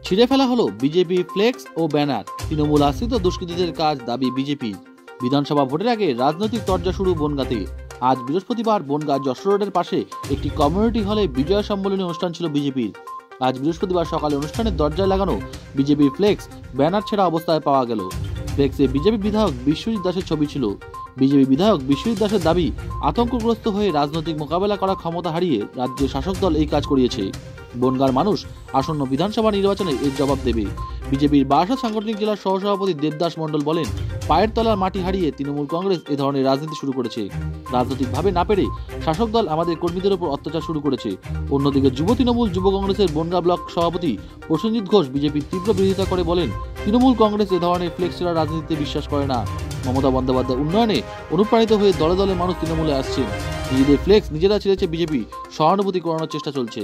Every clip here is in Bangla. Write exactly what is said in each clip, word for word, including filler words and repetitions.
ছিঁড়ে ফেলা হলো বিজেপি ফ্লেক্স ও ব্যানার। তৃণমূল আশ্রিত দুষ্কৃতীদের কাজ, দাবি বিজেপির। বিধানসভা ভোটের আগে রাজনৈতিক তরজা শুরু বনগাঁতে। আজ বৃহস্পতিবার বনগাঁ যশোর রোডের পাশে একটি কমিউনিটি হলে বিজয় সম্মেলনী অনুষ্ঠান ছিল বিজেপির। আজ বৃহস্পতিবার সকালে অনুষ্ঠানের দরজায় লাগানো বিজেপির ফ্লেক্স, ব্যানার ছেঁড়া অবস্থায় পাওয়া গেল। ফ্লেক্সে বিজেপি বিধায়ক বিশ্বজিৎ দাসের ছবি ছিল। বিজেপি বিধায়ক বিশ্বজিৎ দাসের দাবি, আতঙ্কগ্রস্ত হয়ে রাজনৈতিক মোকাবেলা করার ক্ষমতা হারিয়ে রাজ্যের শাসক দল এই কাজ করিয়েছে। বনগাঁর মানুষ আসন্ন বিধানসভা নির্বাচনে এর জবাব দেবে। বিজেপির বারাসাত সাংগঠনিক জেলার সহসভাপতি দেবদাস মণ্ডল বলেন, পায়ের তলার মাটি হারিয়ে তৃণমূল কংগ্রেস এ ধরনের রাজনীতি শুরু করেছে। রাজনৈতিকভাবে না পেরে শাসক দল আমাদের কর্মীদের উপর অত্যাচার শুরু করেছে। অন্যদিকে যুব তৃণমূল যুব কংগ্রেসের বনগাঁ ব্লক সভাপতি প্রসেনজিৎ ঘোষ বিজেপির তীব্র বিরোধিতা করে বলেন, তৃণমূল কংগ্রেস এ ধরনের ফ্লেক্স ছেঁড়া রাজনীতিতে বিশ্বাস করে না। মমতা বন্দ্যোপাধ্যায় উন্নয়নে অনুপ্রাণিত হয়ে দলে দলে মানুষ তৃণমূলে আসছেন। নিজেদের ফ্লেক্স নিজেরা ছেড়েছে বিজেপি, সহানুভূতি করানোর চেষ্টা চলছে।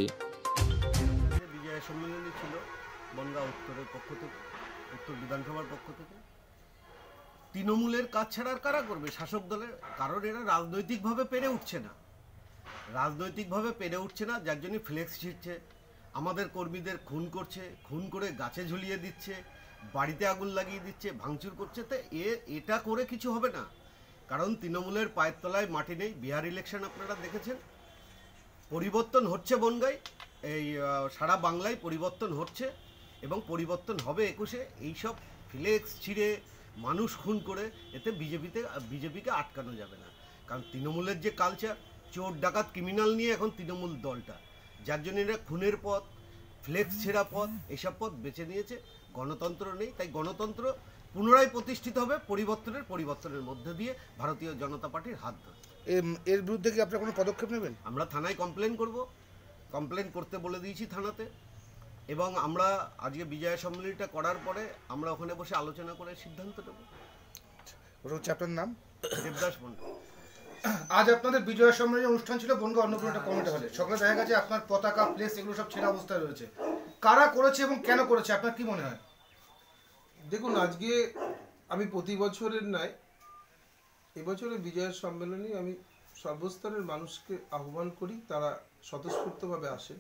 বিজয় সম্মেলনী ছিল বনগাঁ উত্তরের পক্ষ থেকে, উত্তর বিধানসভার পক্ষ থেকে। তৃণমূলের কাজ ছাড়ার কারা করবে? শাসক দলের। কারণ এরা রাজনৈতিকভাবে পেরে উঠছে না, রাজনৈতিকভাবে পেরে উঠছে না, যার জন্য ফ্লেক্স ছিঁড়ছে, আমাদের কর্মীদের খুন করছে, খুন করে গাছে ঝুলিয়ে দিচ্ছে, বাড়িতে আগুন লাগিয়ে দিচ্ছে, ভাঙচুর করছে। তো এ এটা করে কিছু হবে না, কারণ তৃণমূলের পায়ের তলায় মাটি নেই। বিহার ইলেকশন আপনারা দেখেছেন, পরিবর্তন হচ্ছে বনগাঁয়, এই সারা বাংলায় পরিবর্তন হচ্ছে এবং পরিবর্তন হবে একুশে। এইসব ফ্লেক্স ছিঁড়ে মানুষ খুন করে এতে বিজেপিতে বিজেপিকে আটকানো যাবে না। কারণ তৃণমূলের যে কালচার, চোর ডাকাত ক্রিমিনাল নিয়ে এখন তৃণমূল দলটা, যার জন্য এরা খুনের পথ, ফ্লেক্স ছেঁড়া পথ, এসব পথ বেছে নিয়েছে। গণতন্ত্র নেই, তাই গণতন্ত্র পুনরায় প্রতিষ্ঠিত হবে পরিবর্তনের পরিবর্তনের মধ্যে দিয়ে ভারতীয় জনতা পার্টির হাত ধরে। এর বিরুদ্ধে কি আপনারা কোনো পদক্ষেপ নেবেন? আমরা থানায় কমপ্লেন করব, কমপ্লেন করতে বলে দিয়েছি থানাতে, এবং আমরা আজকে বিজয় সম্মেলনীটা করার পরে আমরা ওখানে বসে আলোচনা করে সিদ্ধান্ত নেব। ওটা হচ্ছে আপনার নাম? দেবদাস মণ্ডল। আজ আপনাদের বিজয় সম্মেলনী অনুষ্ঠান ছিল বনগাঁ অন্নপূর্ণা কমিউনিটি হলে। সকালে দেখা গেছে আপনার পতাকা, প্লেস এগুলো সব ছেঁড়া অবস্থায় রয়েছে। কারা করেছে এবং কেন করেছে আপনার কি মনে হয়? দেখুন, আজকে আমি প্রতি বছরের নয়, এবছরের বিজয় সম্মেলনী আমি সর্বস্তরের মানুষকে আহ্বান করি, তারা স্বতঃস্ফূর্তভাবে আসে।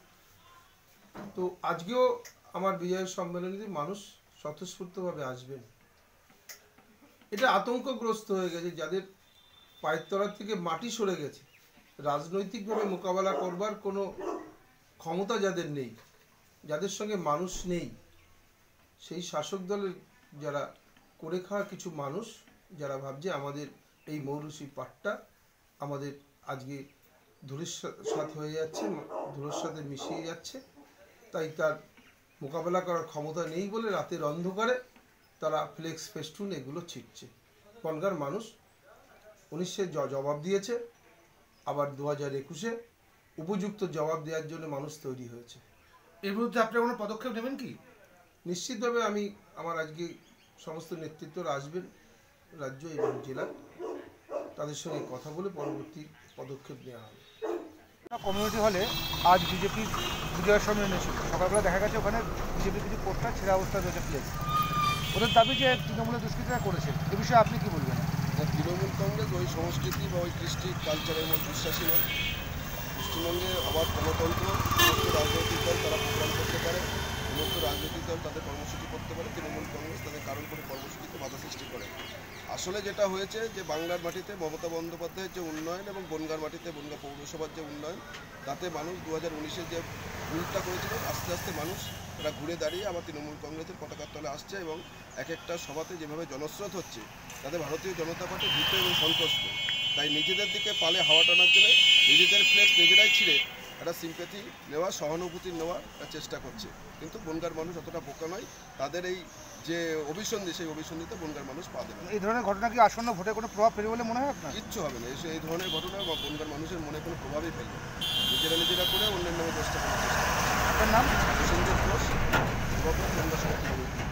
তো আজকেও আমার বিজয় সম্মেলনীতে মানুষ স্বতঃস্ফূর্তভাবে আসবেন। এটা আতঙ্কগ্রস্ত হয়ে গেছে, যাদের পায়ের তলা থেকে মাটি সরে গেছে, রাজনৈতিকভাবে মোকাবেলা করবার কোনো ক্ষমতা যাদের নেই, যাদের সঙ্গে মানুষ নেই, সেই শাসক দলের যারা করে খাওয়া কিছু মানুষ যারা ভাবছে আমাদের এই মৌরুসি পাটটা আমাদের আজকে ধূলিসাৎ হয়ে যাচ্ছে, ধুলোর সাথে মিশিয়ে যাচ্ছে, তাই তার মোকাবেলা করার ক্ষমতা নেই বলে রাতের অন্ধকারে তারা ফ্লেক্স ফেস্টুন এগুলো ছিটছে। বনগাঁর মানুষ উনিশে জবাব দিয়েছে, আবার দু হাজার একুশে উপযুক্ত জবাব দেওয়ার জন্য মানুষ তৈরি হয়েছে। এর বিরুদ্ধে আপনারা কোনো পদক্ষেপ নেবেন কি? নিশ্চিতভাবে আমি আমার আজকে সমস্ত নেতৃত্বরা আসবেন রাজ্য এবং জেলা, তাদের সঙ্গে কথা বলে পরবর্তী পদক্ষেপ নেওয়া হবে। কমিউনিটি হলে আজ বিজেপির বিজয় সম্মেলনী ছিল। সকালবেলা দেখা গেছে ওখানে বিজেপির কিছু পোস্টার ছেঁড়া অবস্থায় রয়েছে ফ্লেক্স। ওদের দাবি যে তৃণমূলের দুষ্কৃতীরা করেছে। এ বিষয়ে আপনি কি বলবেন? তৃণমূল কংগ্রেস ওই সংস্কৃতি বা ওই কৃষ্টি কালচারের মধ্যে বিশ্বাসী নয়। পশ্চিমবঙ্গে আবার গণতন্ত্র, সমস্ত রাজনৈতিক দল তারা প্রোগ্রাম করতে পারে, সমস্ত রাজনৈতিক দল তাদের কর্মসূচি করতে পারে। তৃণমূল কংগ্রেস তাদের কারণ করে কর্মসূচিতে বাধা সৃষ্টি করে। আসলে যেটা হয়েছে যে বাংলার মাটিতে মমতা বন্দ্যোপাধ্যায়ের যে উন্নয়ন এবং বনগাঁর মাটিতে বনগাঁ পৌরসভার যে উন্নয়ন, তাতে মানুষ দু হাজার উনিশের যে ভুলটা করেছিল, আস্তে আস্তে মানুষ তারা ঘুরে দাঁড়িয়ে আবার তৃণমূল কংগ্রেসের পতাকার তলে আসছে এবং এক একটা সভাতে যেভাবে জনস্রোত হচ্ছে, তাতে ভারতীয় জনতা পার্টি ভীত এবং সন্তুষ্ট। তাই নিজেদের দিকে পালে হাওয়া টানার জন্য নিজেদের ফ্লেক্স নিজেরাই ছিঁড়ে একটা সিম্প্যাথি নেওয়া, সহানুভূতি নেওয়ার চেষ্টা করছে। কিন্তু বনগাঁর মানুষ অতটা বোকা নয়, তাদের এই যে অভিসন্ধি, সেই অভিসন্ধিতে বনগাঁর মানুষ পা দেবে। এই ধরনের ঘটনা কি আসন্ন ভোটে কোনো প্রভাব ফেলবে বলে মনে হয় আপনার? কিচ্ছু হবে না, এই ধরনের ঘটনা বনগাঁর মানুষের মনে কোনো প্রভাবই ফেলবে। নিজেরা নিজেরা করে অন্যের নামে চেষ্টা করার চেষ্টা। আপনার নাম? প্রসেনজিৎ ঘোষ, বনগাঁ সভাপতি।